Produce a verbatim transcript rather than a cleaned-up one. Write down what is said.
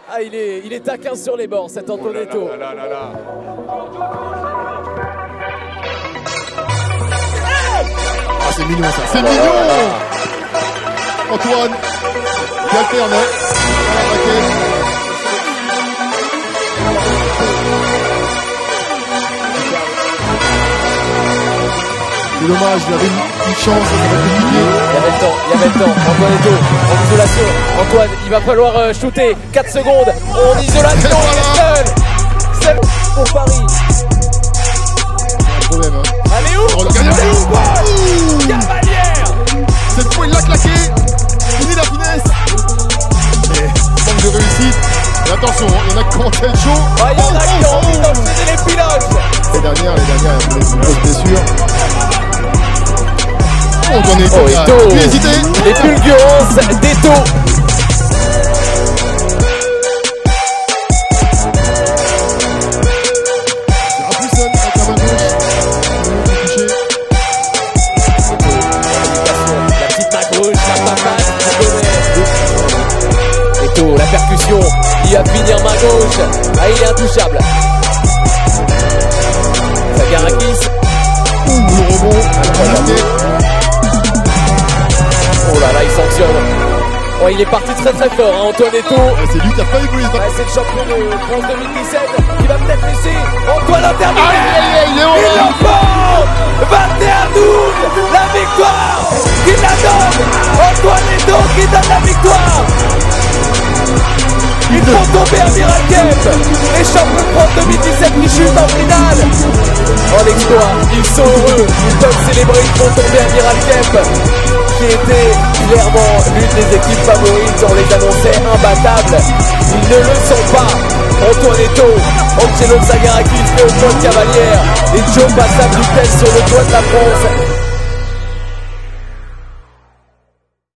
Ah, il est, il est taquin sur les bords, cet Antoinetto. Oh là là là là. Ah, c'est mignon ça, c'est mignon. Antoine qui alterne. C'est dommage, il avait une, une chance, ça va être compliqué. Il y avait le temps, il y avait le temps. Antoinetto en isolation. Antoine, il va falloir euh, shooter. quatre secondes en isolation. Voilà. C'est pour Paris. C'est un problème, hein. Allez où? Oh, le gagnant. Ouh. Cavalière. Cette fois, il l'a claqué. Fini la finesse. Et manque de réussite. Et attention, il y en a qui ont tel chaud. Ah, il y en a qui ont envie d'enchaîner les pilotes. Les dernières, les dernières, il y a une grosse blessure. Oh, Antoinetto, Oh, il a Eto. pu hésiter. Les fulgurances d'Eto. C'est un plus seul avec la main gauche. Il est touché. La petite main gauche, la patate, qui connaît. Eto, la percussion, il va finir main gauche. Ah, il est intouchable. Sagarakis. Ouh, le rebond. Incroyable. Oh là là, il sanctionne. Oh, il est parti très très fort, hein, Antoinetto. Et c'est lui qui a failli voler ce Ouais, ballon. c'est le champion de France deux mille dix-sept qui va peut-être laisser Antoine intervient. Aïe, aïe, aïe, il est en Il l'air. l'emporte vingt et un à douze, la victoire qui la donne. Antoinetto qui donne la victoire. Ils font tomber à Miralkep. Les champions de France deux mille dix-sept qui chutent en finale. Oh l'exploit, ils sont heureux, ils peuvent célébrer, ils font tomber à Miralkep, qui était clairement l'une des équipes favorites, on les annonçait imbattables. Ils ne le sont pas. Antoinetto, Angelo Sagarakis, Léopold Cavalière et Joe Passabutel sur le toit de la France.